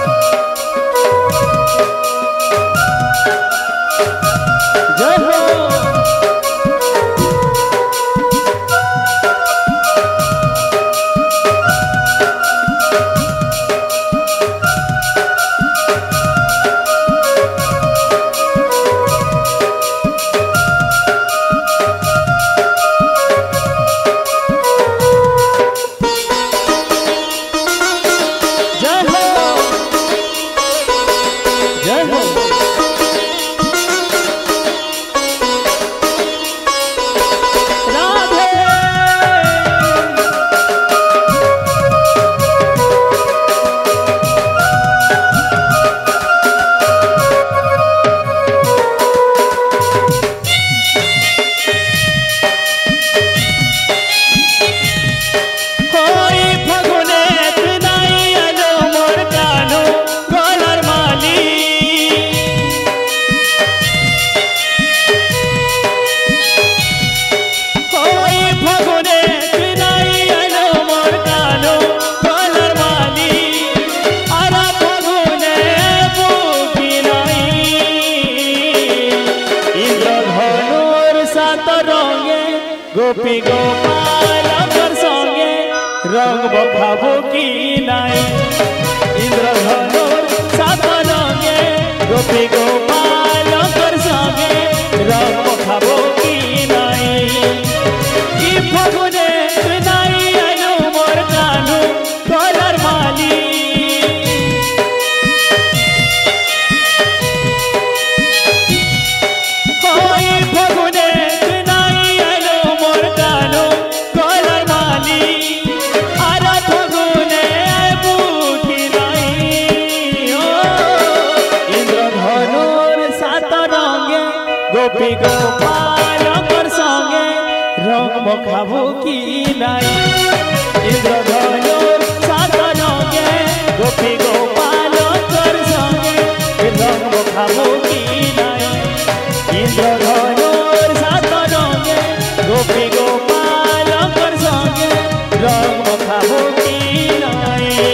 गोपी गोपाल कर संगे रंग बखाबो की नाई इंद्रधनु सात रंगे गोपी गोपाल कर संगे रंग बखाबो की नाई की फगुने नाई आनो मोर कानू कलर माली गोपी गोपाल कर संगे रंग बखाबो की नाई इंद्रधनु सात रंगे गोपी गोपाल कर संगे रंग बखाबो की नाई इंद्रधनु सात रंगे गोपी गोपाल कर संगे रंग बखाबो की नाई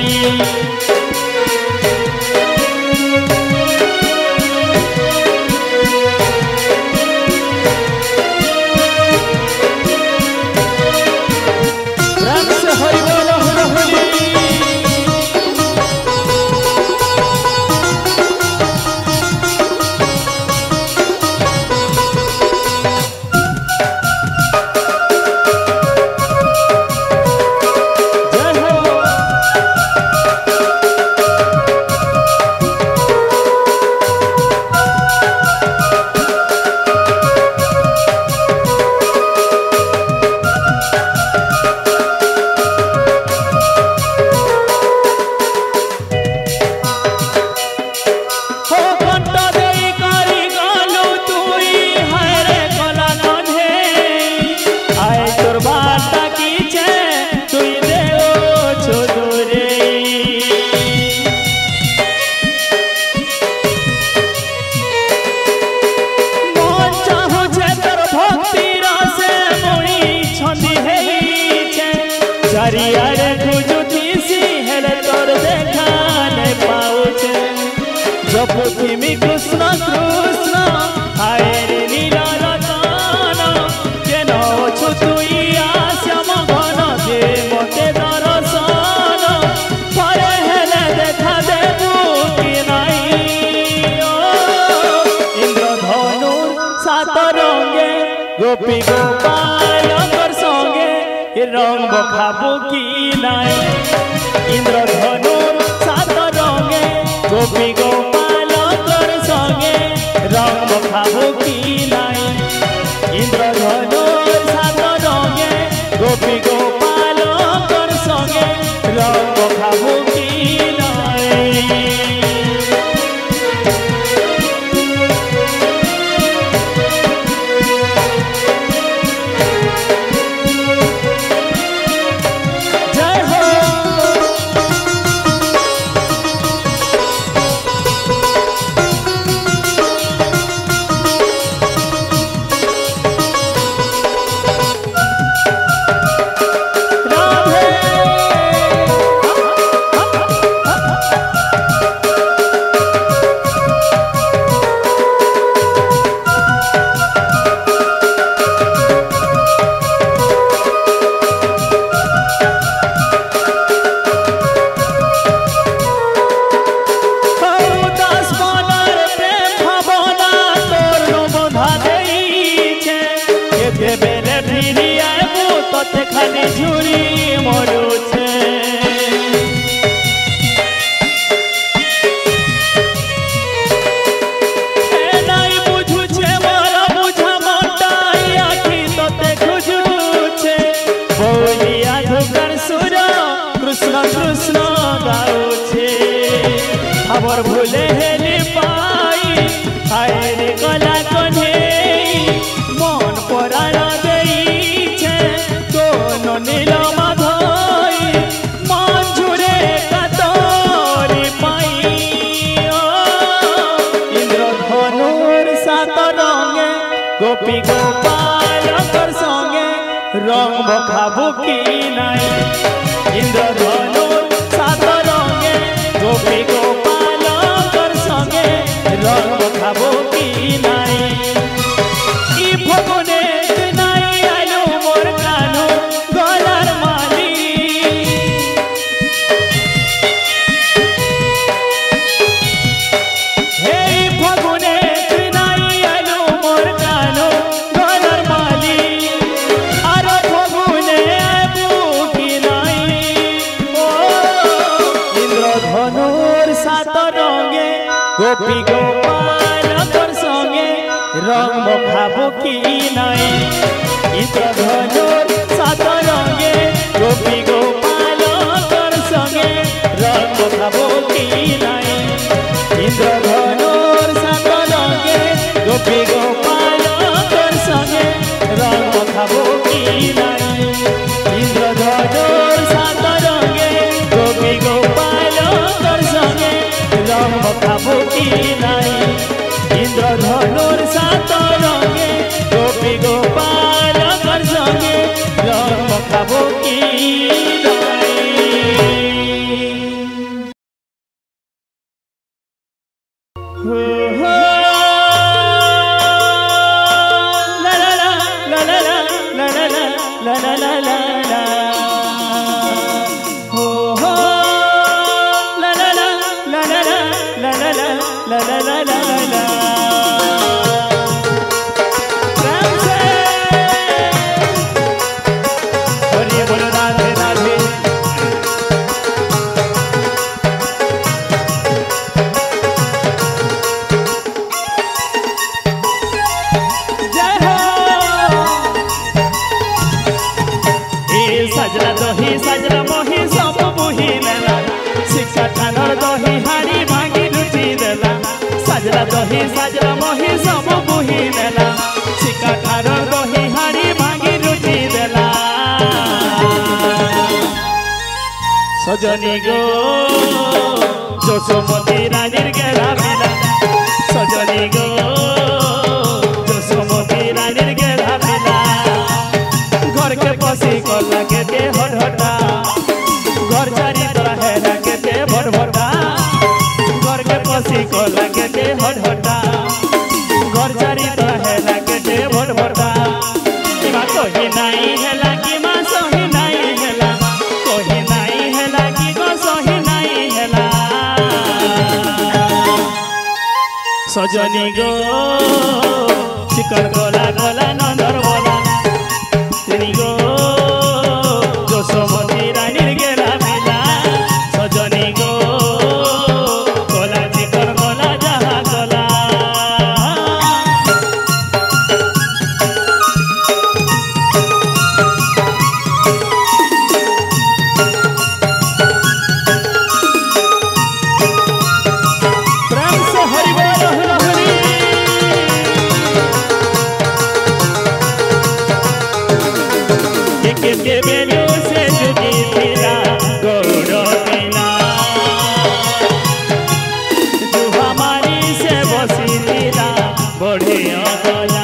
चारियारे खुजुतीसी हेले तोर देखा नहीं पाउचे जपति मी कृष्ण कृष्ण हाय रे लीला रतन केन छु तुई आश्याम घन दे मते दर्शन परे हेले देखा देबू कि नहीं इंद्रधनु सात रंगे गोपी गोपाल कर संगे रंग बखाबो की नाई इंद्रधनु सात रंगे गोपी गोपाल कर संगे रंग बखाबो की नाई इंद्रधनु सात रंगे गोपी गोपाल कर संगे रंग बखाबो की नाई मोर भूले हेली पाई आए रे गला कन्हे मन परार देइछे दोनो नील माधई मन झुरे कातरी पाई इंद्रधनुर सात रंगे गोपी गोपाल कर संगे रंग बखाबू की नाई इंद्रधनुर सात रंगे गोपी गोपाल कर संगे रंग बखाबू की नाई ई फगुने नाई आलो मोर कानो गलार माली हे फगुने नाई आलो मोर कानो गलार माली आरो फगुने बुकी नाई ओ इंद्रधनुर सात रंगे गोपी गोपाल कर संगे रंग बखाबू की नाई इंद्रधनुर सात रंगे गोपी गोपाल कर संगे रंग बखाबू की नाई इंद्रधनुर सात रंगे गोपी गोपाल कर संगे रंग बखाबू की नाई इंद्रधनुर सात रंगे गोपी गोपाल कर संगे रंग बखाबू की नाई इंद्रधनुर सात रंगे गोपी गोपाल कर संगे रंग बखाबू की नाई हो हो ला ला ला ला ला ला ला ला ला ला ला हो हो ला ला ला ला ला ला ला ला ला ला ला ला ला प्रेम से बोलिए बोलो राधे राधे जय हो ए सजला दही सजला मोही सब बुही नेला शिक्षा ठानर दही हाड़ी भांगी लुटी देला सजला दही सजला मोही सब बुही नेला शिक्षा ठानर दही हाड़ी भांगी लुटी देला सजनी गो जोशमती रानीर गेला मिला सजनी गो जोशमती रानीर गेला मिला घर के पसी कला के दे हटा घर चारी तोरा हेला के दे भटा घर के पसी कला के दे हटा घर चारी तोरा हेला के दे भटा इमा कही नाई हेला कि मा सही नाई हेला कही नाई हेला कि गो सही नाई हेला सजनी गो चिकन गोला गोला नंदर बोला तेरी गो जोशमती रानीर गेला मिला सजनी गो गोला चिकन गोला जहा गोला प्रेम से हरि बोल हरि के बेलो से जुगी पीला गौड़ पीला तू हमारी से बसी पीला बढ़िया बोला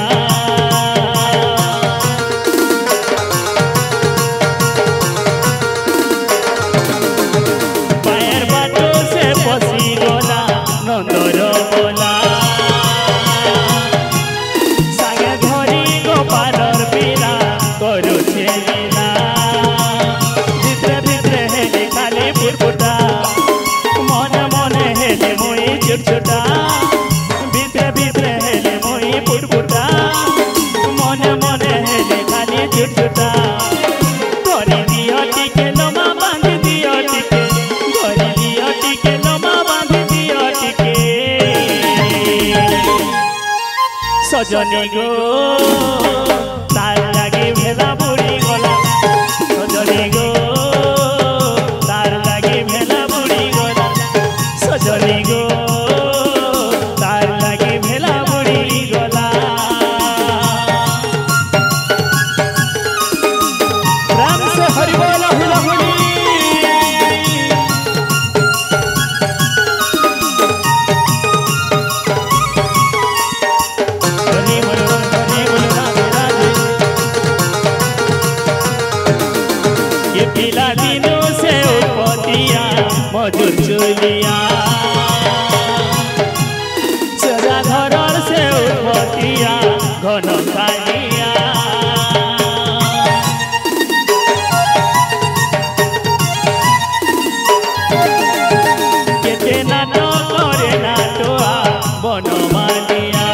पैर बाटो से बसी गोला नंदर बोला सागे धरी गोपालर पीला करू छेला भितरे भितरे हेले खाली फुटफुटा मने मने हेले मोई छुटछुटा भितरे भितरे हेले मोई फुटफुटा मने मने हेले खाली छुटछुटा गरी दियो टिके लोमा बांध दियो टिके गरी दियो टिके लोमा बांध दियो टिके सजनी गो तार लागे भेला बुढ़ी गला सजनी गो तार लागे भेला बुढ़ी गला सजनी गो से उत्पत्तिया मधुर चुलिया सजा घरर से उत्पत्तिया घन कालिया केते नाटो करे नाटोआ बनमालिया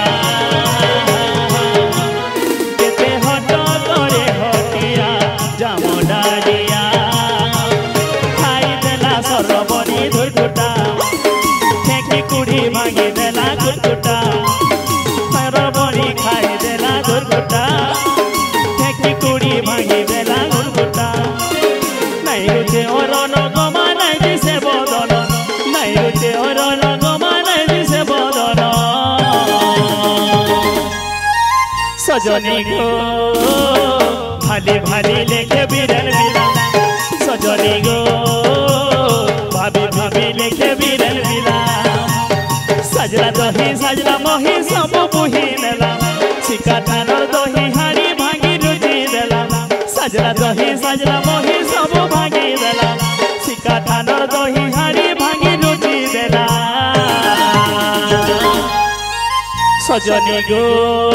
केते हट करे हटिया जामडालिया खाई देला सरबनी धुरकुटा फेंकी कुड़ी भांगी देला गुटकुटा सरबनी खाई देला धुरकुटा फेंकी कुड़ी भांगी देला गुटकुटा नहीं रुचे ओरन गमा नहीं दिसे बदन नहीं रुचे ओरन गमा नहीं दिसे बदन सजनी गो भाली भाली लेखे बिरल बिला सजनी गो भाभी भाभी लेखे बिरल बिला सजला दही सजला मही सब बुही नेला सिका थानर दही हाड़ी भांगी रुचि देला सजला दही सजला मही सब भांगी देला सिका थानर दही हाड़ी भांगी रुचि देला सजनी गो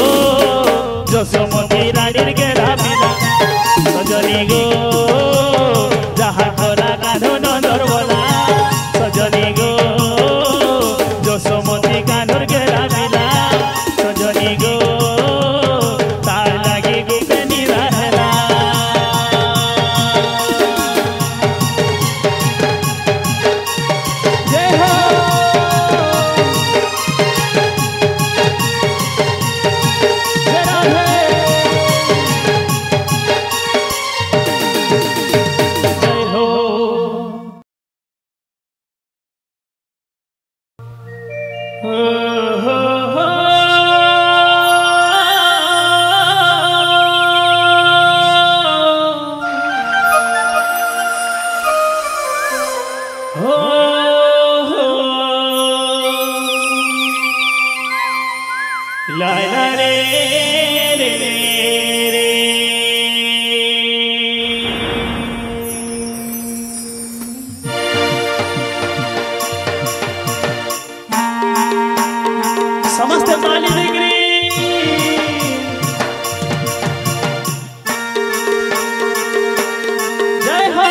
যশোমতী রানীর গেরা বিলা সজনী গো যাহা খরা কাঁধ নন্দর বলা সজনী গো যশোমতী কানুর গেরা বিলা সজনী গো তার লাগি গুপে নিরা হেলা জয় হো समस्त ताली डिग्री जय हो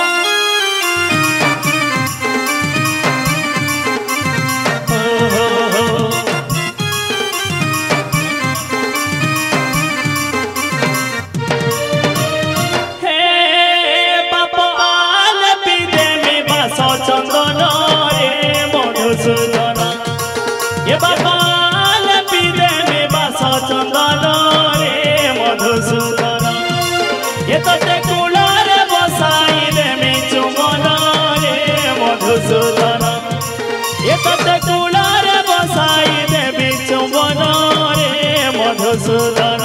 हे बाप आल पीते में बसो चंदन रे मधुसूदन ये बाबा चंदन रे मधुसूदन ये ते कूलर बसाई दे चुमन रे मधुसूदन ये ते कूलर बसाई दे चुमन रे मधुसूदन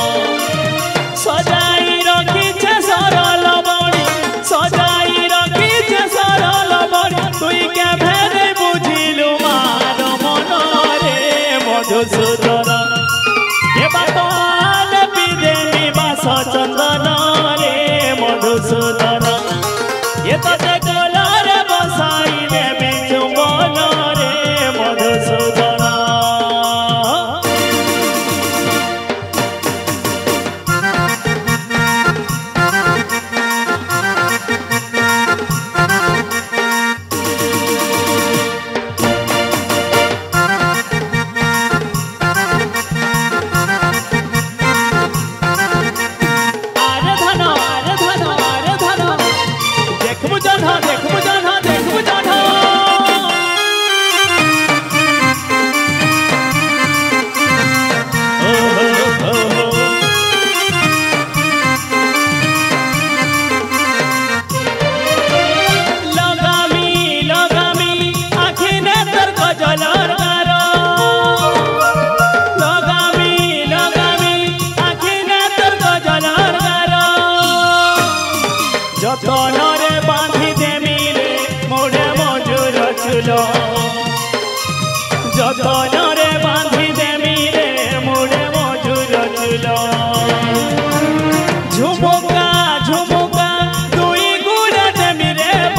सजाई रखीछे सरल बड़ी सजाई रखीछे सरल बड़ी तुई के भेदे बुझिलु मार मन रे मधुसूदन ये बापाल पीदे निवास चंदन रे मधुसूदन ये ते कलर बसाई देवी चुंबन रे मधुसूदन जतनरे बांधी देमी रे मोड़े मजूर चुलो जतनरे बांधी देमी रे मोड़े मजूर चुलो झुमुका झुमुका दुई गुड़ा देमी रे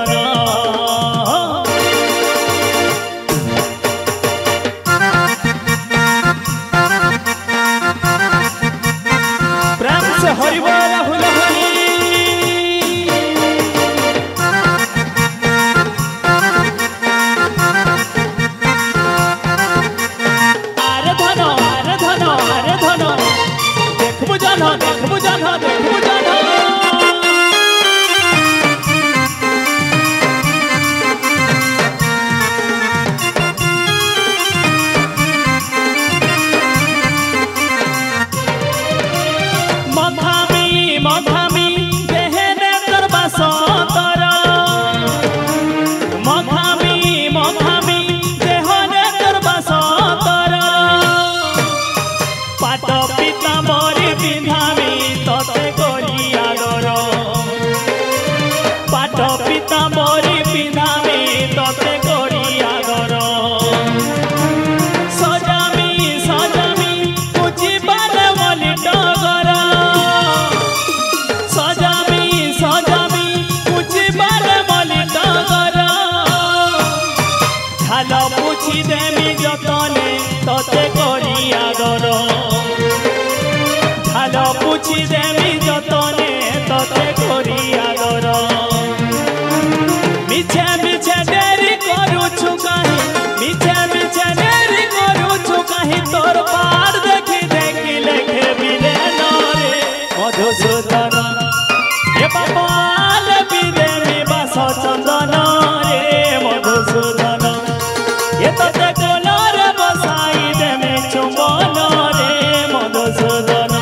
मधुसूदन प्रेम से हरि बोल हुल हरि आरे धन देखबु जन देखबु जन देखबु जन मधामी देहने तोर बासंतर मधामी देहने तोर बासंतर पाट पीताम्बरी पिंधामी तते करी आदर पाट पीताम्बरी पिंधामी तते करी आदर सजामी पूजिबार बोली डगर सजामी पूजिबार बोली डगर ढाल पूछि देमी जतने तते करी आदर ढाल पूछि देमी जतने तते करी आदर मिछे मिछे डेरी करूछु काहे मिछे मिछे डेरी करूछु काहे तोर पार देखी देखी लेखे बिले नरे मधुसूदन ये बाबाल बिदेमी बास चंदन रे मधुसूदन ये तते कोलर बसाई देमी चुंबन रे मधुसूदन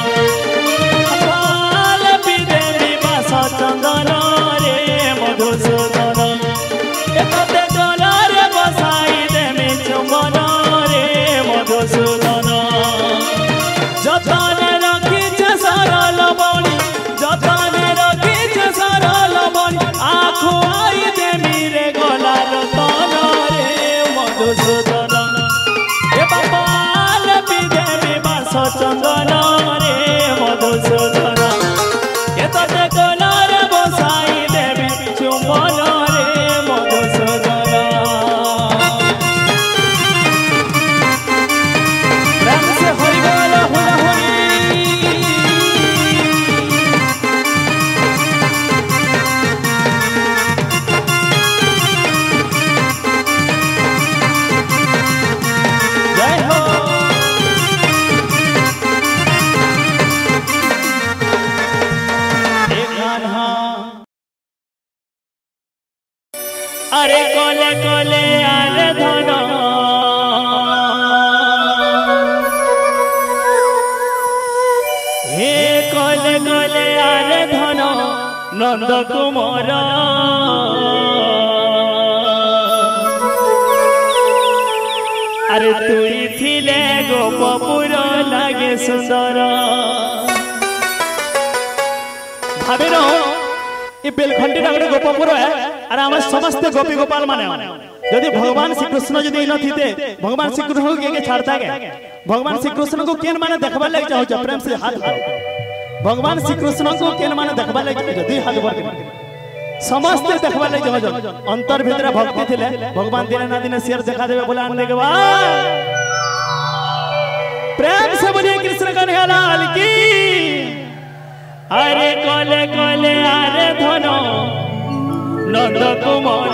बाबाल बिदेमी बास चंदन रे मधुसूदन ये तते कोलर बसाई देमी चुंबन रे मधुसूदन जतने रखिछ सरल बणी जतने रखिछ सरल बणी आँखु आई देमी रे गला रतन रे मधुसूदन ए बाबाल बिदेमी बास चंदन रे मधुसूदन ए तते कोलर बसाई देमी चुंबन रे मधुसूदन प्रेम से हरि बोल हुल हरि जय हो एक कान्हा अरे कोले कोले आरे धन हे कोले कोले आरे धन नंद कुमार अरे तुई थिले गोपपुर लागे सुंदर भाभी ये बेलखंडी नगर गोपपुर है और आम समस्त गोपी गोपाल माने यदि भगवान श्री कृष्ण जदि न थीते भगवान श्री कृष्ण को के छाड़ता के भगवान श्री कृष्ण को केन माने देखबा लग चाहो प्रेम से हाथ भगवान श्री कृष्ण को केन माने देखबा लग जदि हाथ भर समस्त देखबा लग जाओ अंतर भीतर भक्ति थिले भगवान दिन ना दिन शेर देखा देबे बोला आने के बाद प्रेम से बोलिए कृष्ण कन्हैया लाल की अरे कोले कोले आरे धनो नंद कुमार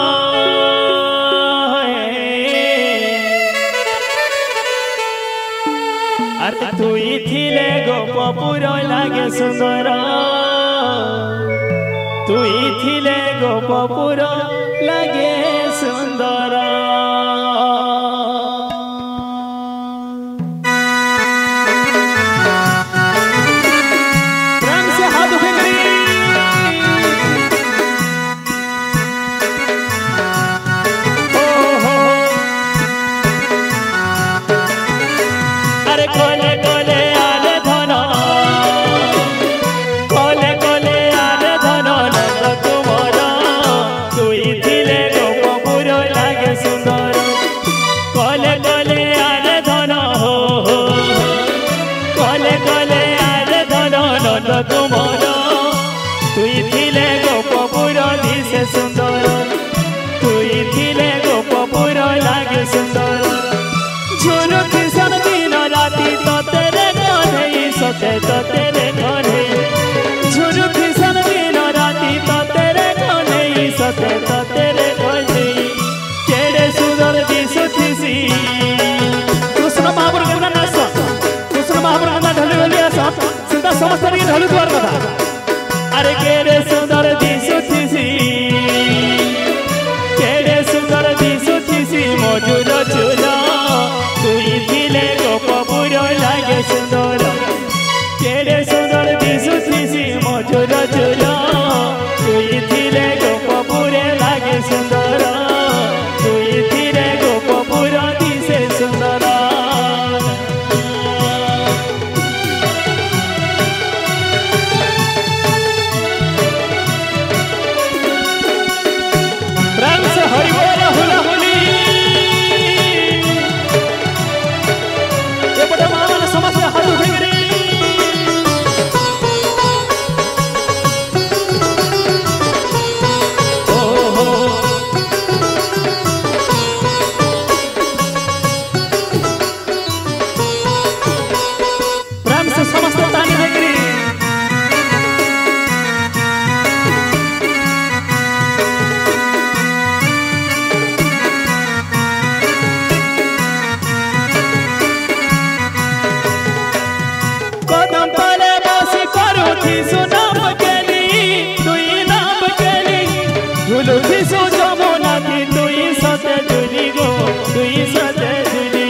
अरे तुई थिले गोपपुर लागे सुंदर तुई थिले गोपपुर लागे सुंदर प्रेम से हाथ उठे अरे कोले कोले आरे धनो कोले कोले आरे धनो नंद कुमार तुई थिले सते तो तेरे कोने झुरुती सन दिन राती तो तेरे कोने सते तो तेरे कोने केड़े सुंदर दिसुथिसी कृष्ण महाप्रभु का नाम कृष्ण महाप्रभु का ढोली ढोली आसा सुनता समस्त की ढोली द्वार कथा अरे केड़े सुंदर दिसुथिसी केड़े सुंदर दिसुथिसी मधुर चूला तुई थिले गोपपुर लागे सुंदर केड़े सुंदर दिसुथिसी मधुर चूला तुई थिले गोपपुर लागे सुंदर तुई थिले गोपपुर दिसे सुंदर प्राण से हरि बोल हुला हुली एपटे मामन समस्त हाथ उठेकरी प्राण से समस्त ताली देकरी कदम तले बसी करूथी सुनाम केली तुई नाम केली झुलुथी सु जमुना थी तुई सते झुली गो तुई सते झुली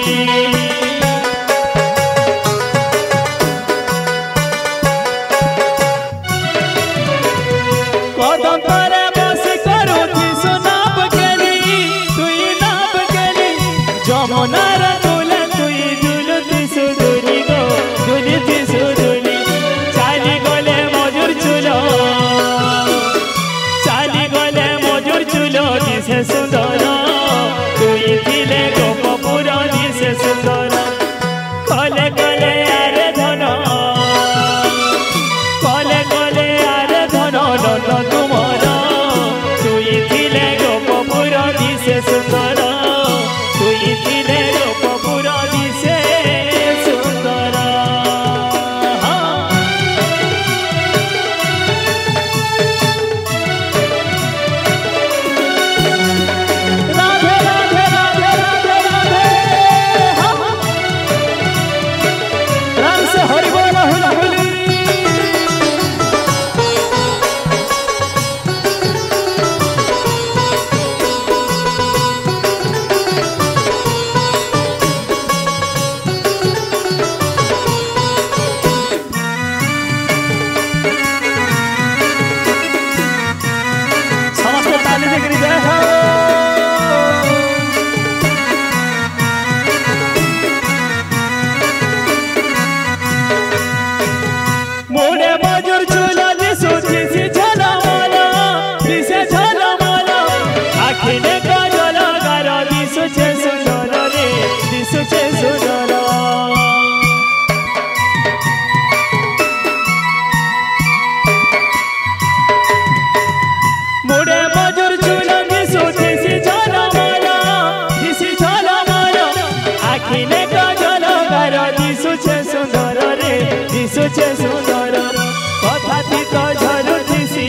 कदम तले बसी करूथी सुनाम केली तुई नाम केली जमुनार तुले तुई झुलुथी सु झुली गो झुलुथी सु झुली चाली गले मजूर चुलो चाली गले मजूर चुलो दिसे सुंदर तुई थिले गोपपुर दिसे सुंदर कले कले आरे धन कले कले आरे धन नंद तुमर तुई थिले गोपपुर दिसे सुंदर तुई थिले गोपपुर दिसे सुंदर राधे राधे राधे राधे राधे प्राण से हरि बोल हुला हुली समस्त ताली देकरी जय हो मोड़े मजूर चूला दिसुथी सी झला माला दिसे झला माला आखिने काजल गार दिसुछे सुंदर रे दिसुछे सुंदर मोड़े मजूर चूला दिसुथी सी झला माला दिसी झला माला आखिने काजल गार दिसुछे सुंदर रे दिसुछे सुंदर कथा थी तो झरुथिसी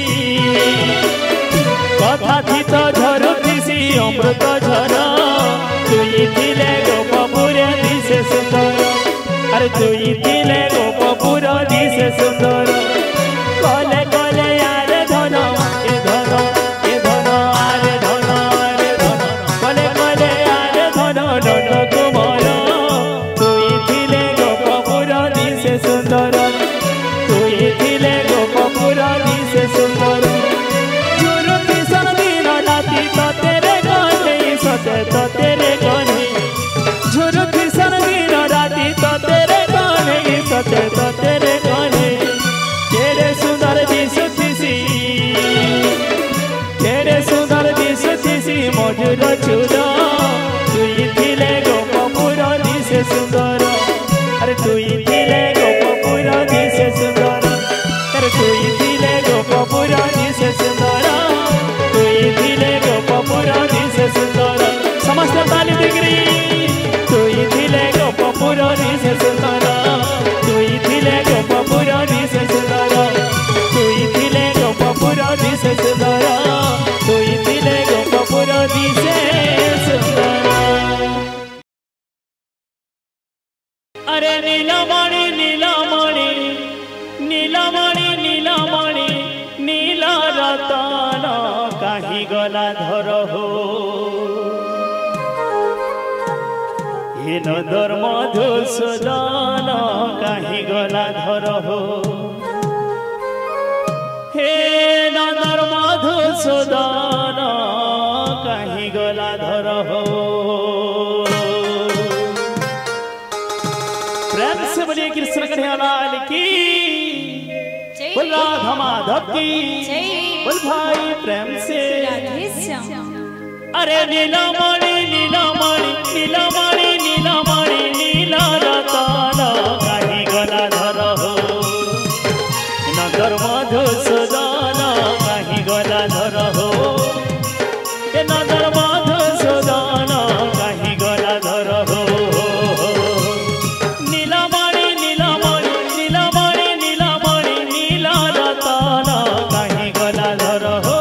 कथा थी तो झरुथिसी अमृत झर तुई थिले गोपपुर दिसे सुंदर अरे तुई थिले गोपपुर दिसे सुंदर कले कले आरे धन ए धन ए धन आरे धन कले कले आरे धन नंद कुमार तुई थिले गोपपुर दिसे सुंदर तुई थिले गोपपुर दिसे सुंदर झुरुती सन दिन राती तो तेरे कोने सते तो तेरे कोने झुरुती सन दिन राती तो तेरे कोने सते तो तेरे कोने केड़े सुंदर दिसुथिसी केड़े सुंदर दिसुथिसी मधुर चूला तुई थिले गोपपुर दिसे सुंदर अरे तुई थिले गोपपुर दिसे सुंदर अरे तुई थिले गोपपुर दिसे सुंदर तुई थिले गोपपुर दिसे सुंदर समस्त ताली दिकरी तुई थिले गोपपुर दिसे सुंदर तुई थिले गोप नीलमणि नीलमणि नीलमणि नीलमणि नील रतन कहीं गला धर हो नदर मधुसूदन कहीं गला धर हो हे नदर मधुसूदन कहीं गला धर हो। प्रेम से बोलिए कृष्ण कन्हैयालाल की, बोल राधा माधव की, बोल भाई प्रेम से। अरे नीलमणि नीलमणि नीलमणि नीलमणि नील रतन कहीं गला धर हो नदर मधुसूदन कहीं गला धर हो नदर मधुसूदन कहीं गला धर हो। नीलमणि नीलमणि नीलमणि नीलमणि नील रतन कहीं गला धर हो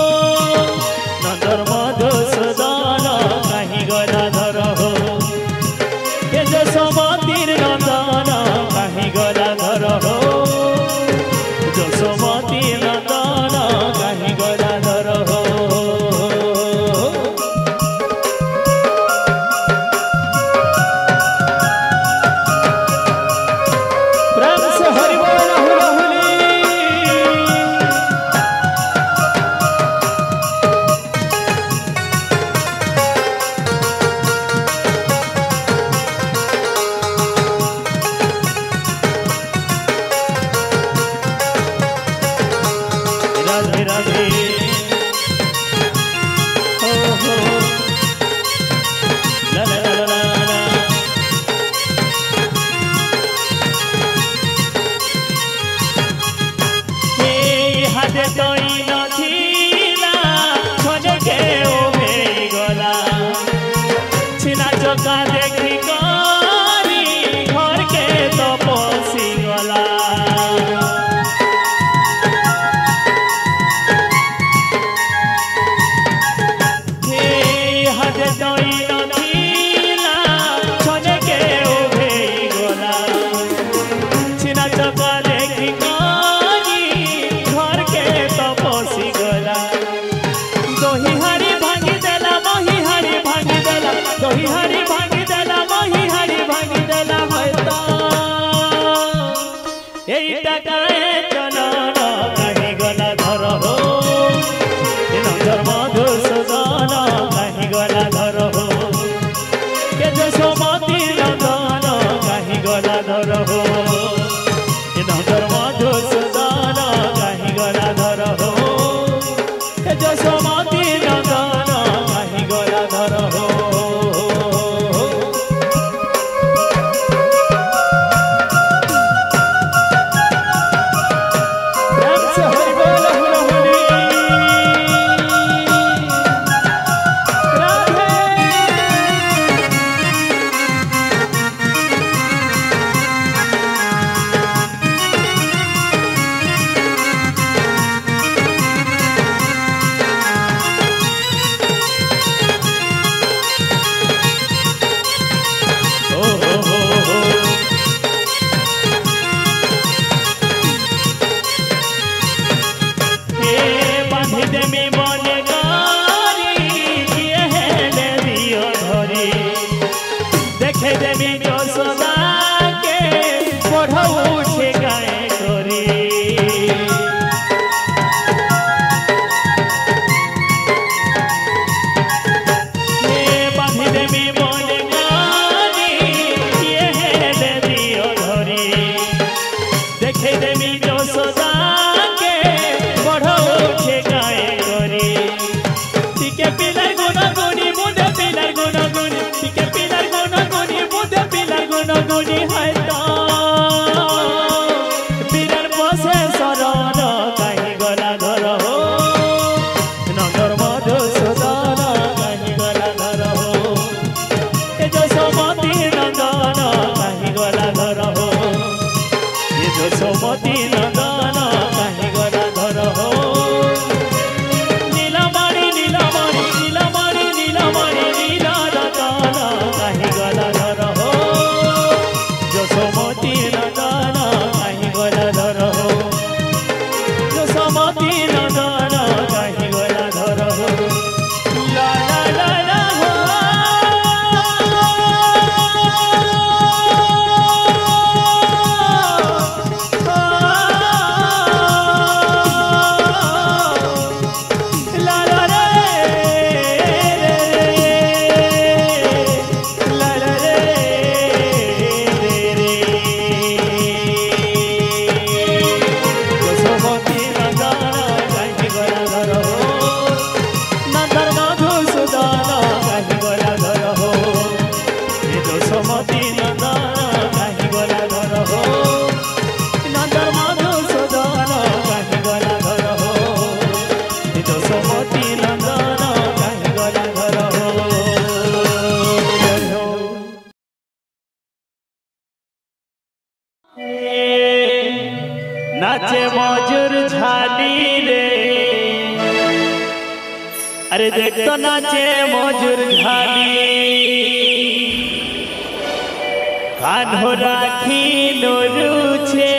नदर मधुसूदन कहीं गला धर हो यशोमतीर नंदन कहीं गला धर हो यशोमतीर नंदन कहीं गला धर हो। प्रेम से हरि बोल राहुल राधे राधे हो ला ला ला ला ला। हे हाथे तोई नथिला छोड़े के ओमे गला छिना चका देखी करी घर के तो पसी गला। दही हरी भांगी देला मही हरी भांगी देला दही हरी भांगी देला मही हरी भांगी देला होता एटा काहे चलन कहीं गला धर हो नदर मधुसूदन कहीं गला धर हो यशोमतीर नंदन कहीं गला धर हो नदर मधुसूदन कहीं गला धर हो यशोमतीर नंदन कहीं गला धर हो। प्रेम से हरि बोल हुलहुली राधे। देखे देवी यशोदा के बढ़ऊ छे गाय करी बांधी देवी बने गानी ये है देवी धरी देखे देवी यशोदा के बढ़ऊ छे गाय करी टिके पिलर गुना गुनी मुदे पिलर गुना गुनी टिके पिलर गुना गुनी मुदे पिलर गुना गुनी है तो पिलर बसे शरण कहीं गला धर हो नगर मधुसूदन कहीं गला धर हो यशोमती नंदन कहीं गला धर हो यशोमती नंदन कहीं गला धर हो नीलमणि नीलमणि नील मधुसूदन कहीं गला घर हो यशोमती नंदन कहीं गला घर हो नंदन मधुसूदन कहीं गला घर हो यशोमती नंदन कहीं गला घर हो नाचे मजूर झाली रे अरे देख तो नाचे मजूर झाली कान्हो राखी नोरुछे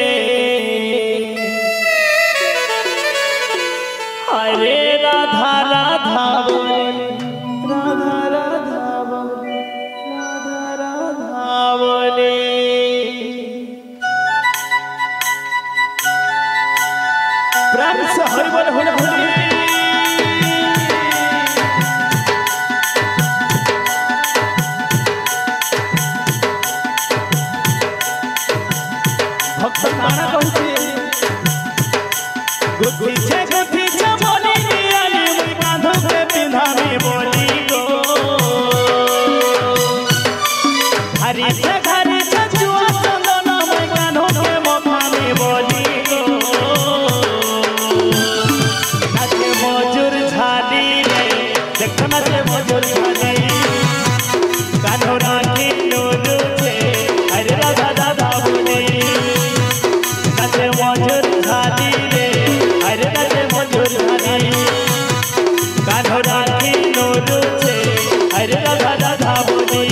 अरे राधा राधा बोले राधा राधा बोले राधा राधा बोले प्रेम से हरि बोल होले होले भक्त नाना कहते गुथी छे बोली नियाली मुई कांधो पे पिंधानी बोली गो हरी छे जुआ चंदन मुई कांधो पे मोखानी बोली गो नाचे मजूर झाली रे देखो नाचे मजूर झाली कान्हो राखी नोरू छे अरे राधा राधा बोले नाचे मजूर झाली रे अरे नाचे मजूर झाली कान्हो राखी नोरू छे अरे राधा राधा बोले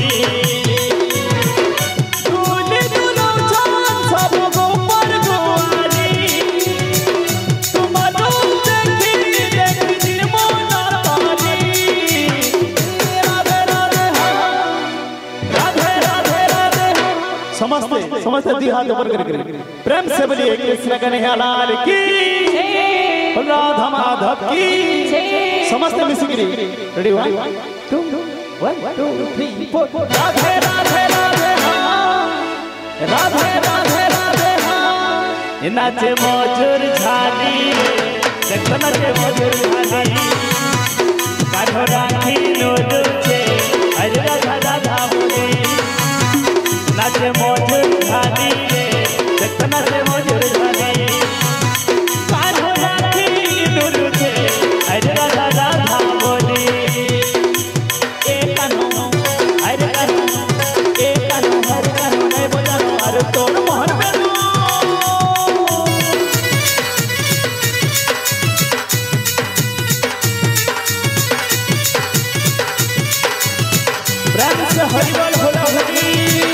दूली दुलो छान सब गोपर गोवाली तुम देखी देखी मोना ताली राधे राधे राधे राधे राधे समझते समझते दी हाथ ऊपर करके प्रेम से बोलिए कृष्ण कन्हैया लाल की राधा माधव की समझते मिसिगिरी रेडी 1 2 1 2 3 4 राधे राधे राधे राधे राधे राधे नाचे मजूर झाली देखो नाचे मजूर झाली कान्हो राखी नोरू छे अरे राधा राधा बोले नाचे मजूर झाली रे देखो नाचे मजूर झाली कान्हो राखी नोरू छे अरे राधा राधा बोले ए कान्हो हरे कान्हो नहीं बोलो अरे तोर मोहन बेनो प्रेम से हरि बोल होला होली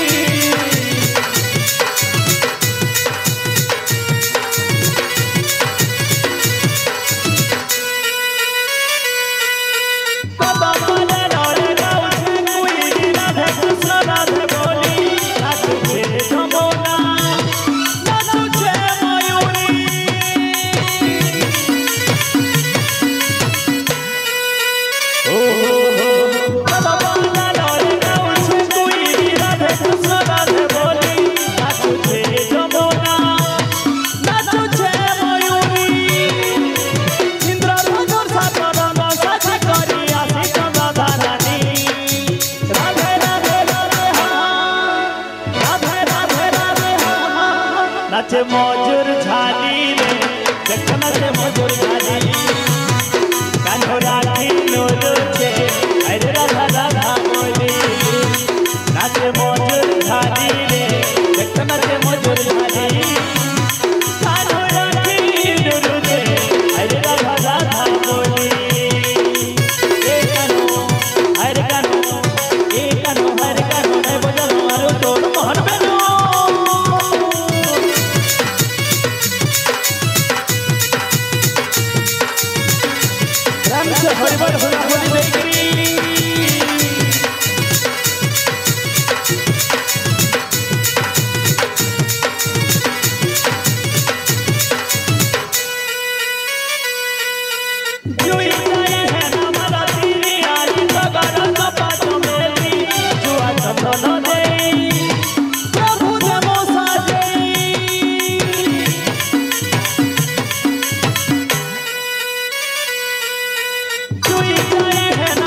बाबा बोले रे गाँव से कोई राधे कृष्ण राधे बोली नाचू छे जमुना नाचू छे मयूरी ओ बाबा बोले रे गाँव से कोई राधे कृष्ण राधे बोली नाचू छे जमुना नाचू छे मयूरी इंद्र मधुर सागर साथी करी आसी चंदा रानी राधे राधे राधे राधे राधे राधे नाचे मजूर झाली रे देख नाचे मजूर झाली कान्हो राखी नोरू छे अरे राधा राधा बोले नाचे मजूर झाली रे देख नाचे मजूर झाली कान्हो राखी नोरू छे अरे राधा राधा बोले ए कान्हो हरे कान्हो नहीं बोलो अरे तोर मोहन बेनो राम से हरि बोल होला होली देखी जुई जाए है हमारा तीरी आली सगर कपा चमेली जुआ चंदन दे प्रभु दे मोसा दे जुई जाए है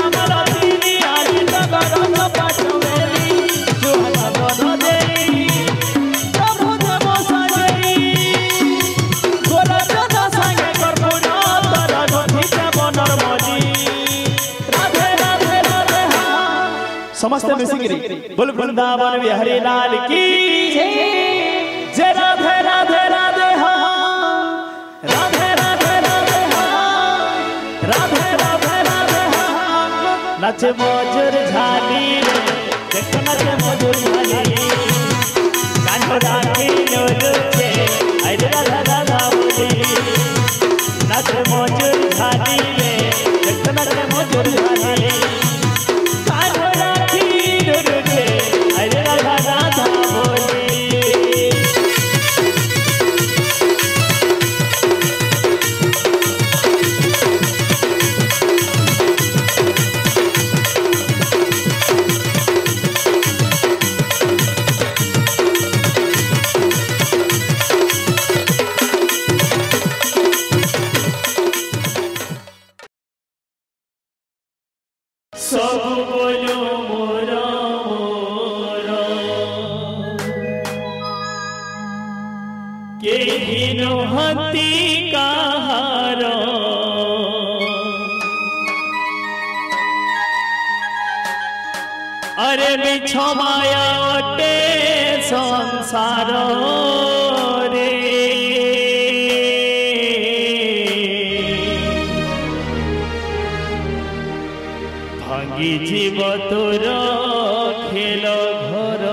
समस्त मिसिकिरी बोल वृंदावन बिहारी लाल की जय राधे राधे राधे हा राधे राधे राधे हा राधे राधे राधे हा नाचे मजूर झाली रे देखो नाचे मजूर झाली कान्हो राखी नोलुचे आइरे राधा राधा बोली नाचे मजूर झाली रे देखो नाचे मजूर झाली कान्हो राखी नोलुचे आइरे राधा राधा बोली सब बोलो मोरा मोरा केहि नहति कहार अरे मिछ माया अटे संसार रे भांगी जीव तोर खेल घर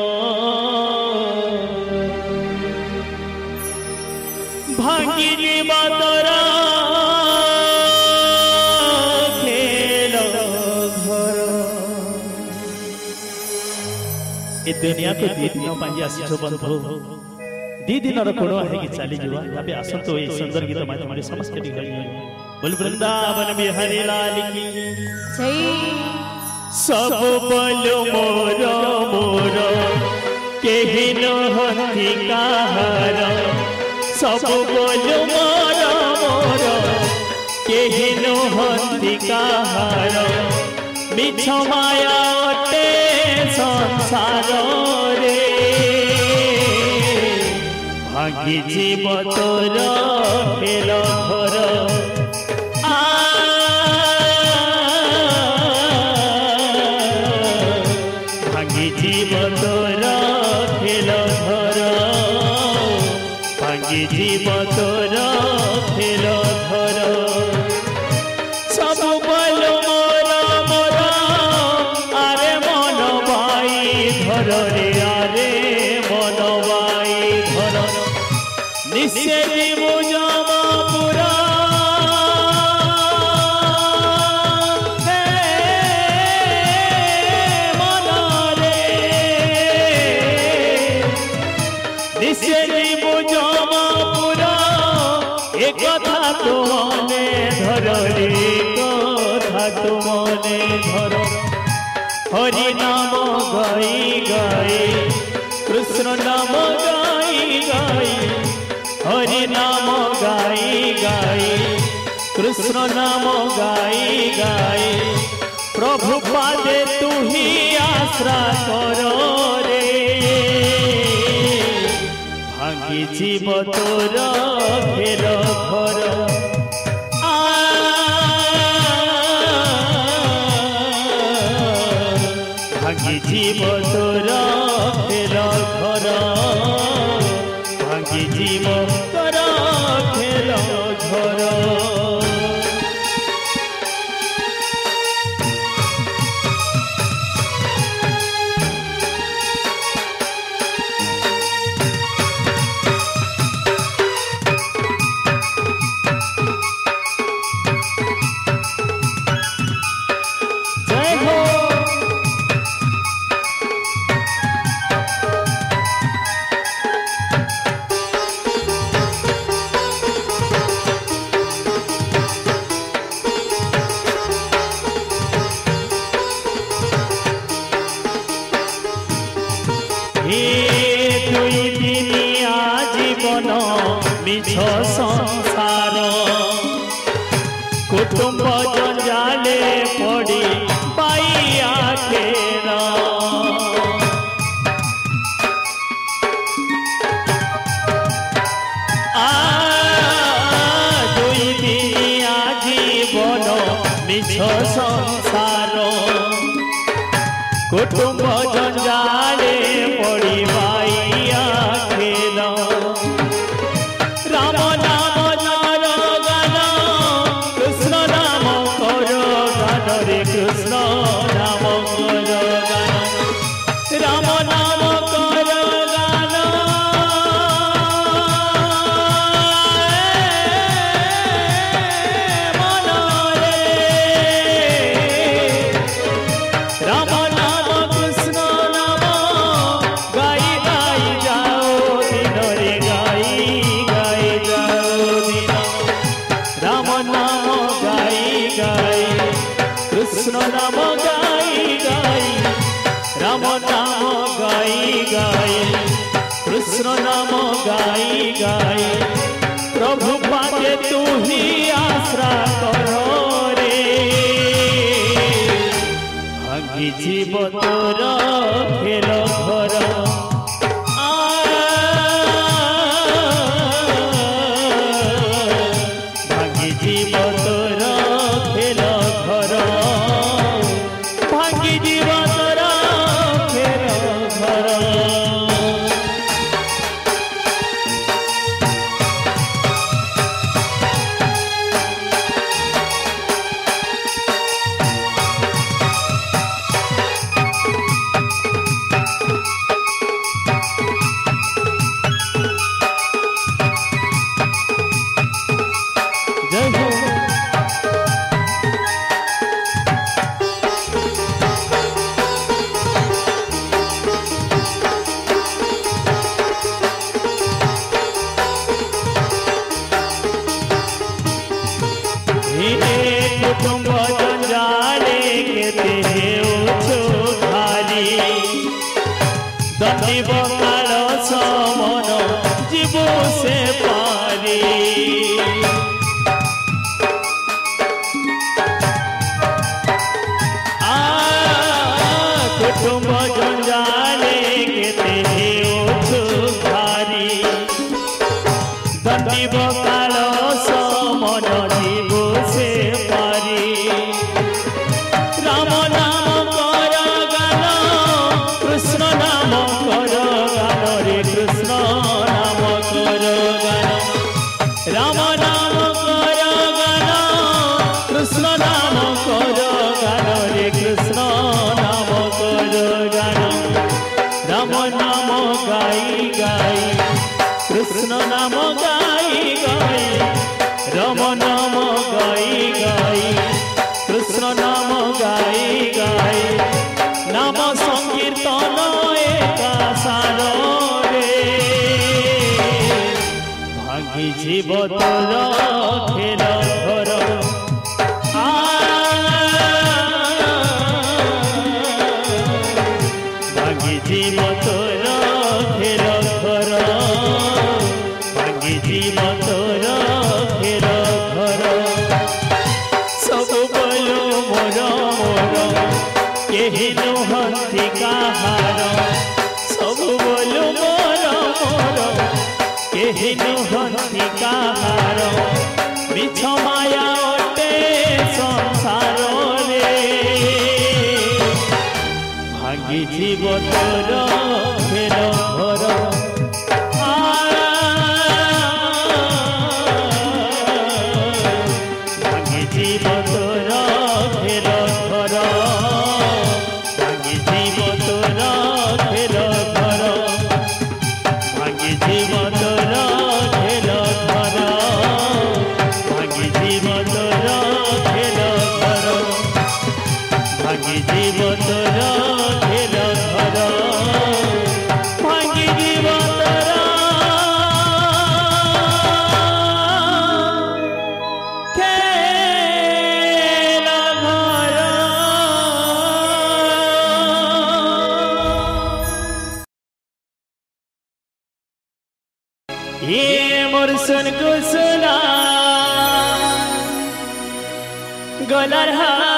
भांगी जीव तोर खेल घर ए दुनिया को दी दिन पांजी आसी बंधु दी दिन कोण है चली जावा तबे आसंतो ए सुंदर गीत माध्यम समस्त बोल वृंदावन बिहारी लाल की जय सब बोलो मोर मोर केहि नहति कहार सब बोलो मोर मोर केहि नहति कहार मिछ माया अटे संसार रे भागी जीव तोर खेल घर जीव तोर खेल घर भांगी जीव तोर खेल घर सब बोल मोर मोर आरे मन बाई धर रे आरे मन बाई धर निश्चय जीव जमा पुरा कथा तो मने धर रे कथा तो मने धर हरि नाम गाई गाई कृष्ण नाम गाई गाई हरि नाम गाई गाई कृष्ण नाम गाई गाई प्रभु पादे तू ही आश्रा कर रे भांगी जीव तोर खेल घर भांगी जीव तोर खेल घर भांगी जीव तोर खेल घर मिछ संसार कुटुंब जंजाले पड़ी पाइया खेरा दुई दिनिया जीवन मिछ संसार कुटुंब जंजाले पड़ी बाइया खेल राम नाम नर गान कृष्ण नाम कर गान रे कृष्ण नाम कर गान राम नाम कर गान मन रे राम नाम कृष्ण नाम गाई गाई जाओ दिन रे गाई गाई जाओ दिन राम नाम गाई गाई कृष्ण नाम गाई गाई राम नाम गाई गाई कृष्ण नाम गाई गाई प्रभु पाके तू ही आश्रा करो रे भागी जीव तोर खेल घर भागी जीव तोर खेल घर भागी जीव तोर खेल घर कुटुंब जंजाले केते हेउछु भारी दंडी बकाल समन जीवो से पारी कुटुंब जंजाले केते हेउछु भारी दंडी बकाल समन जीवो से पारी राम नाम कर गान कृष्ण नाम कर गान रे कृष्ण नाम कर गान राम नाम कर गान कृष्ण नाम कर गान रे कृष्ण नाम कर गान राम नाम गाई गाई कृष्ण नाम गाई गाई राम नाम गाई गाई कृष्ण नाम गाई गाई नाम संकीर्तन एका सार रे भागी जीव तोर खेल घर भागी जीव तोर खेल घर भागी जीव तोर खेल घर सब बोलो मोर मोर केहि नुहंती काहार सब बोलो मोर मोर केहि नुहंती काहार मिछ माया अटे संसार रे भागी जीव तोर खेल घर भागी जीव तोर खेल घर भागी जीव तोर खेल घर भागी जीव तोर खेल घर भागी जीव तोर खेल घर भागी जीव तोर खेल घर भागी जीव तोर ये मोर सुन कुसुला गलर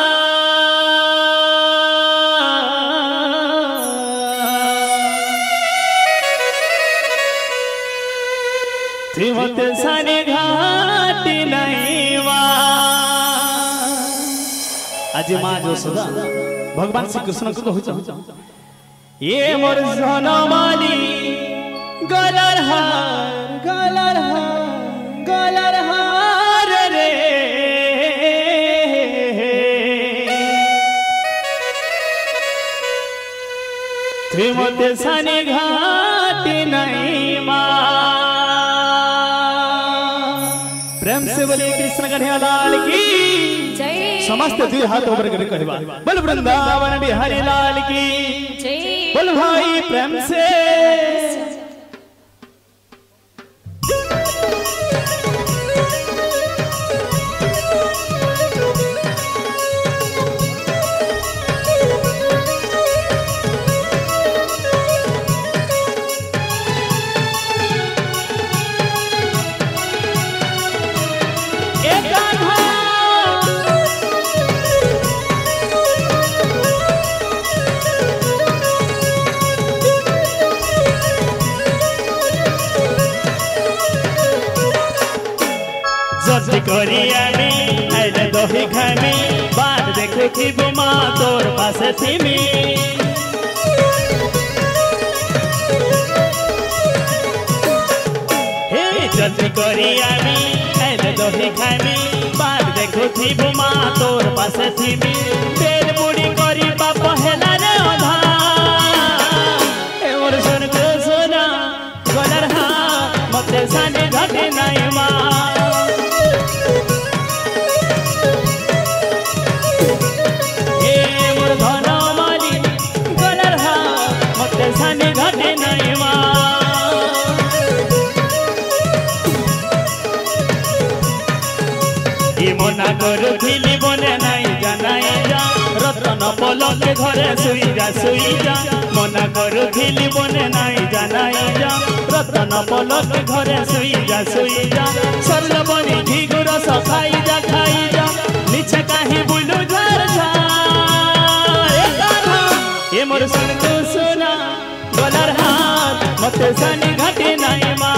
त्रिमत साने घाटी नहीं वा आज माँ यशोदा भगवान श्री कृष्ण को कहूँ ये मोर जनमाली गलर हार रे त्रिमते सानी घाटी नहीं माँ प्रेम से बोले कृष्ण कन्हैया लाल की समस्त दुई हाथ ऊपर करके कहवा बोल वृंदावन बिहारी लाल की बोल भाई प्रेम से करिया में आइले दही खामी बात देखो थी माँ तोर पास थी मी जल्दी करिया में आइले दही खामी बात देखो थी माँ तोर पास थी मी बेल बुड़ी करी बाप हेला रे अधा मोर सुन को सुना गलर हाँ मते सानी घटे नहीं माँ मना करुली बने नाई जानाई जा रतन पलक घरे सुई जा मना करुली बने नाई जानाई जा रतन पलक घरे सुई जा सरल बनी घी रस खाई जा नीचे कहीं बुलू झर ये मोर सुन तू सुना गलर हाथ मते सानी घाटी नाई माँ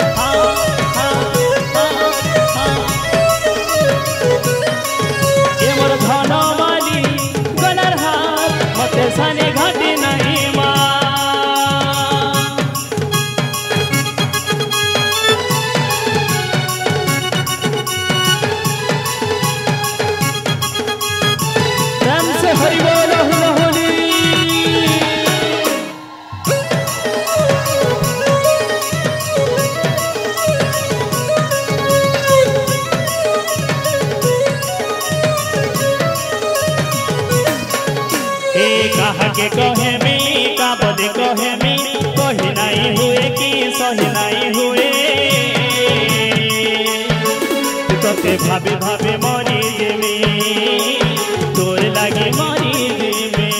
धनमाली गलर हाथ मते सानी घाटी नहीं माँ प्रेम से हरि बोल होली कहा के कहे में का बदे कहे में कही नहीं हुए कि सही नहीं हुए तोते भावे भावे मरी जेमे तोर लागे मरी जेमे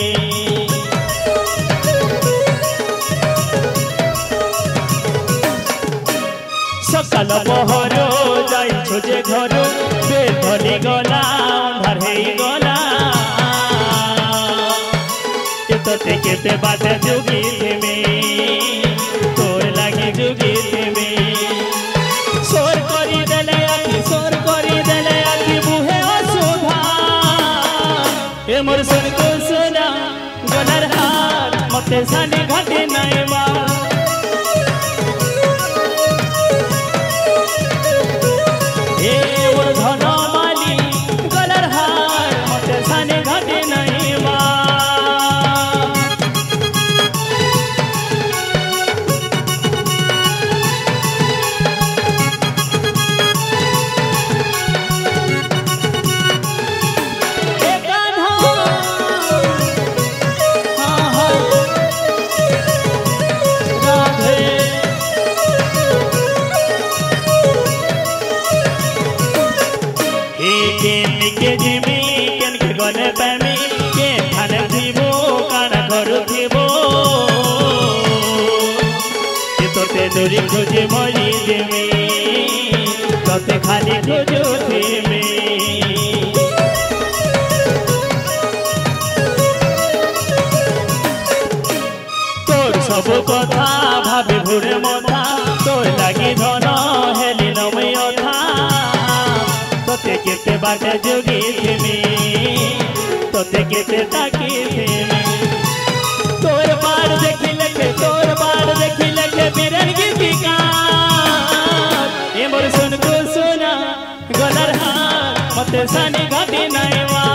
सकाल पहरो जाई छोजे घर बेधली गला अंधार हे गला तोते केते बात जुगी में तोर लागे जुगी में सोर करी देले आखी मुहे असुधा ए मोर सुन को सुना गलर हार मते सानी घाटी नहीं माँ ए मोर धनमाली गलर हार मते सानी घाटी नहीं माँ गले पैमी के थाने थीबो काना करू थीबो ये तोते दूरी खोजे मरी जेमे तोते खाली खोजो थीमे तोर सब कथा भावे भोरे मथा तोर लागी धन हेली नमय था तोते केते बाटे जोगी थेमी तोते केते ताकी थेमी तोर बार देखी लेके मेरन गीतिका ए मोर सुन को सुना गलर हार मते सानी घाटी नाइवा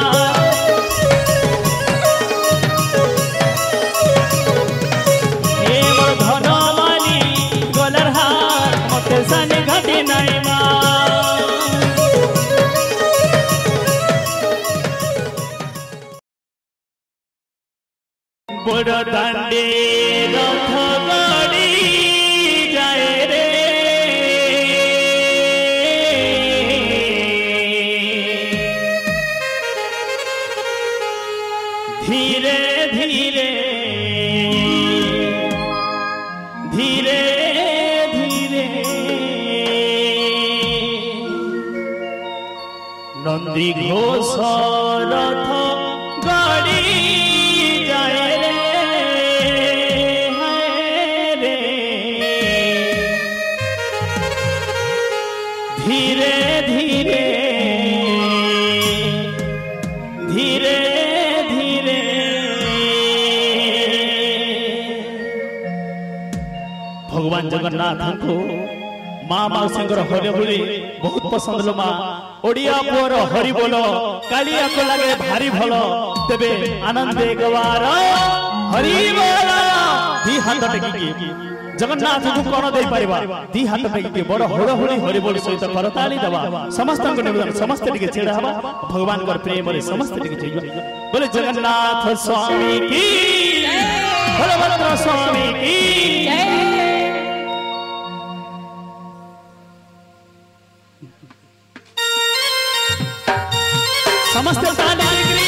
ए मोर धन मानी गलर हार मते सानी घाटी नाइवा बड़ दांडे रथ गाड़ी जाए रे धीरे धीरे धीरे धीरे नंदी घोष रथ गाड़ी जाए रे धीरे धीरे धीरे धीरे भगवान जगन्नाथ को माँ माउसींकर हरि बोली बहुत पसंद लो माँ ओडिया पुअर हरि बोल कालिया को लगे भारी भल तेबे आनंद गवार हरि बोल दी हाथ टेकी जगन्नाथ को कौन दे परिवा दी हाथ टेकी बड़ हड़हड़ी हरि बोल सहित करताली दवा समस्त को निवेदन समस्त टिके छेड़ा हवा भगवान कर प्रेम रे समस्त टिके छेड़ा बोले जगन्नाथ स्वामी की बलभद्र स्वामी की जय समस्त ताली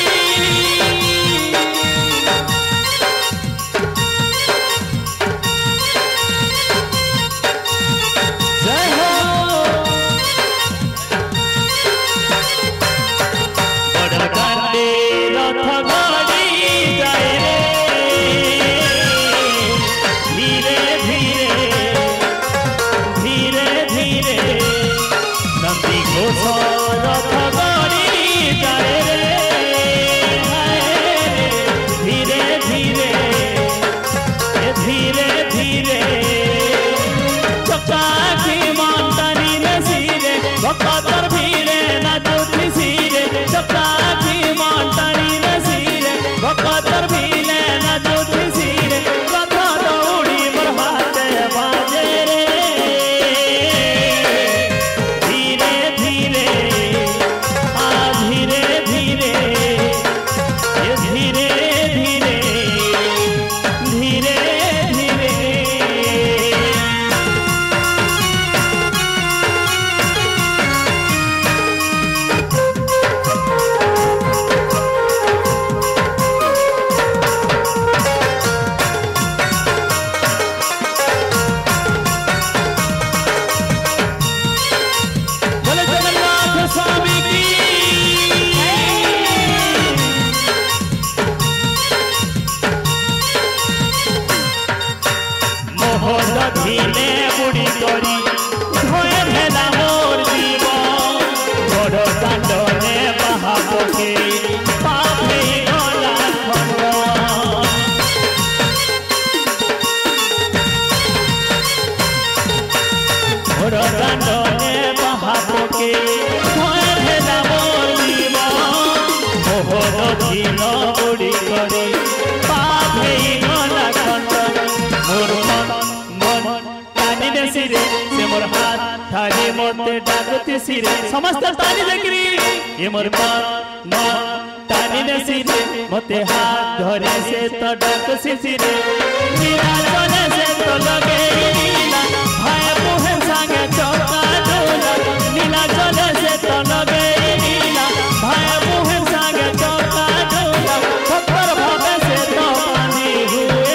समस्त ताली देखरी ये मोर मन ताली ने सिरे मते हाथ धरे से तो डाक सिरे मीरा चले से तो लगे नीला भाई मुहे संगे चौका डोला नीला चले से तो लगे नीला भाई मुहे संगे चौका डोला पत्थर भावे से तो पानी हुए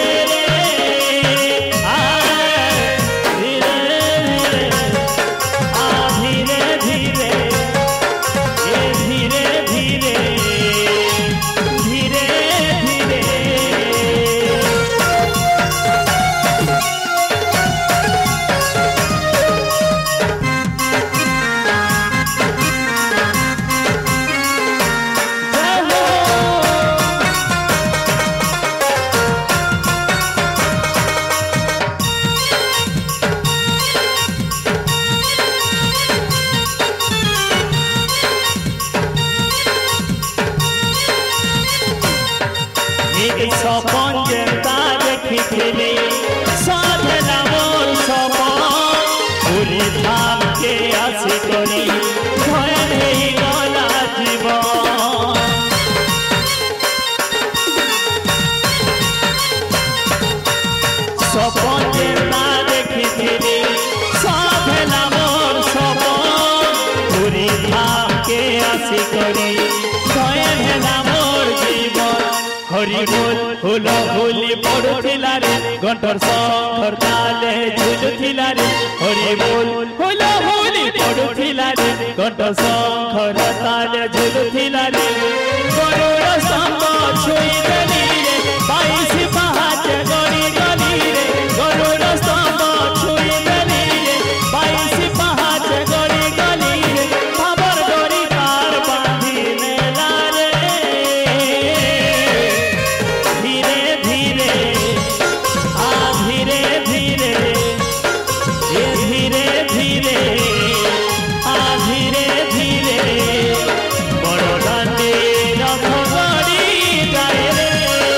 रे धीरे धीरे धीरे धीरे धीरे धीरे ঠিক সপন যেটা দেখিছিলি সাধনা মোর সপন পুরী ধামকে আসি করি ভয় নেই গলা জীবন সপন যেটা দেখিছিলি সাধনা মোর সপন পুরী ধামকে আসি করি ভয় নেলা মোর জীবন হরি বল হুল হুলি পড়ুথিলা রে ঘণ্টর শঙ্খর তালে ঝুলুথিলা রে হরি বল হুল হুলি পড়ুথিলা রে ঘণ্টর শঙ্খর তালে ঝুলুথিলা রে গরুড় স্তম্ভ ছুঁই দেলি রে 22 পাহাচ গড়ি গলি রে গরুড় স্তম্ভ ছুঁই দেলি রে 22 পাহাচ গড়ি গলি রে খবর গড়ি কার বাঁধি নেলা রে ধীরে ধীরে ধীরে ধীরে ধীরে ধীরে ধীরে ধীরে বড় দাঁড়ে রথ গড়ি যায় রে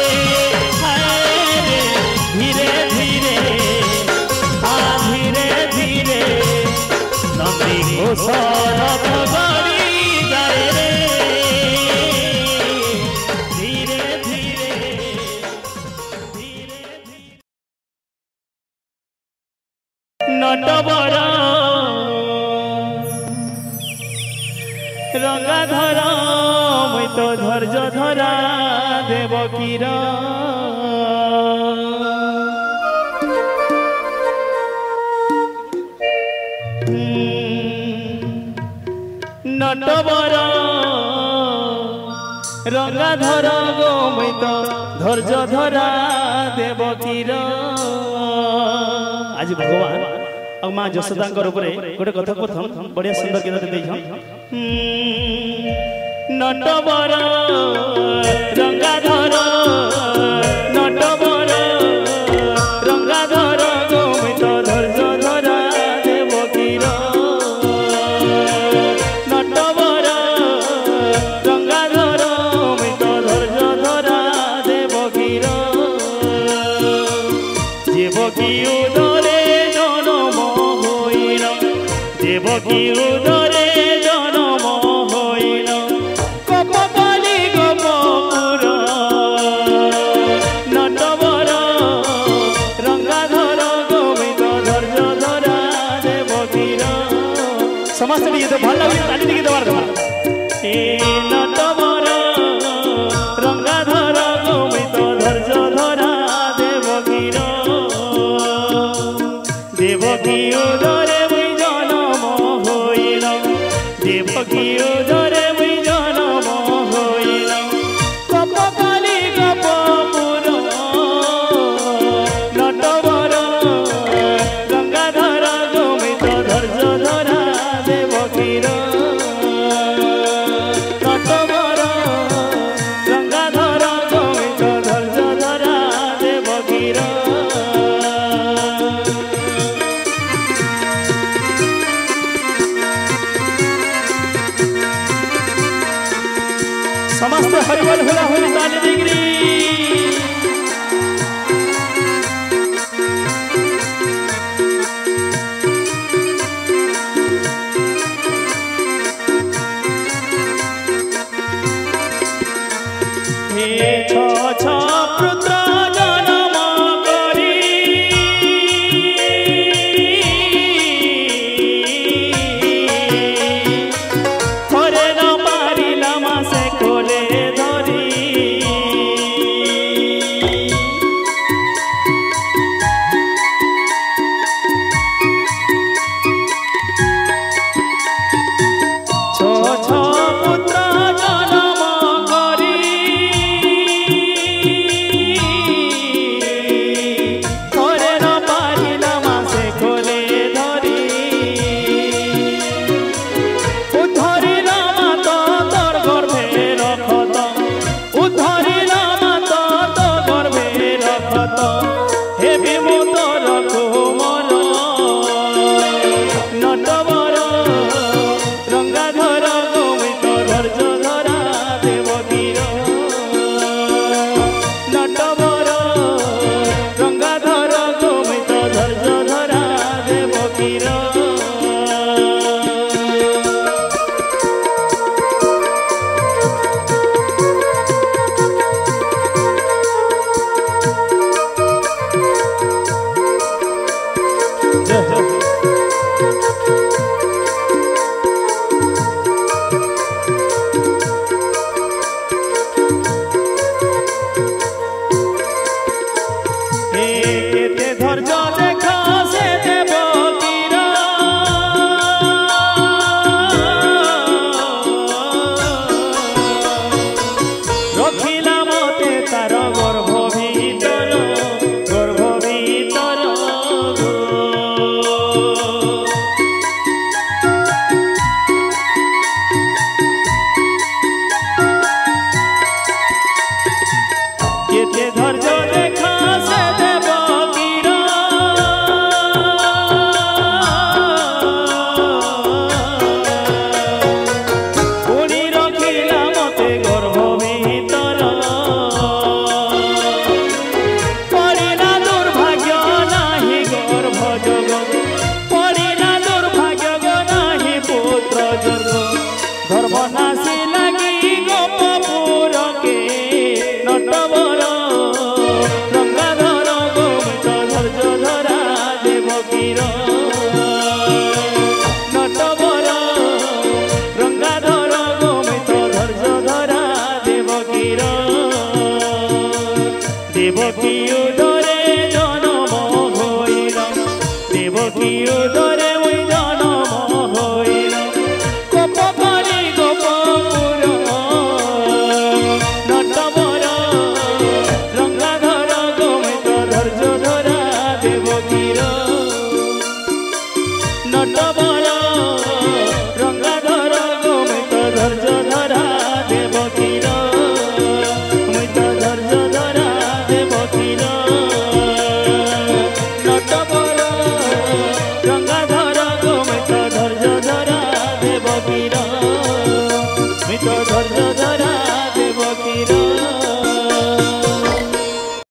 ধীরে ধীরে ধীরে ধীরে নন্দী ঘোষ রথ গড়ি যায় রে ধীরে ধীরে নটবর রঙ্গাধর মই তো ধৈর্য ধরা দেবকীর নটবর রঙ্গাধর গো মই তো ধৈর্য ধরা দেবকীর आज भगवान और माँ जशोदा गोटे कथा कथम बढ़िया सुंदर गीत नटवर रंगाधर नटवर रंगाधर गोमित धैर्य धरा देवकीर नटवर रंगाधर गोमित धैर्य धरा देवकीर देवकी उदरे जन्म हईल देवकी उदरे जन्म हईल गोपपाली गोपपुर नटवर रंगाधर गोविंद धैर्य धरा देवकीर समस्त गीत भल लगे ताली दी गीत बार ए नटवर रंगाधर गोविंद धैर्य धरा देवकीर देवकी उदरे मुई जन्म हईल देवकी उदरे मुई जन्म हईल गोपपाली गोपपुर नटवर रंगाधर गोविंद धैर्य धरा देवकीर नटवर रंगाधर गोविंद धैर्य धरा देवकीर समस्त हरिबल हुला हुली ताली डिग्री हे छ पुत्र जन्म करी थरे न पारिला मासे कोले धरी छ पुत्र जन्म करी रखिला मते तार गर्भ भीतर केते धैर्य देखा से देवकीर पुणी रखिला मते गर्भ भीतर पड़िला दुर्भाग्य नाही गर्भ जोग पड़िला दुर्भाग्य नाही पुत्र जोग गर्भ नासी लगी गोपपुर के नटवर रंगाधर गोविंद धैर्य धरा देवकीर नटवर रंगाधर गोविंद धैर्य धरा देवकीर देवकी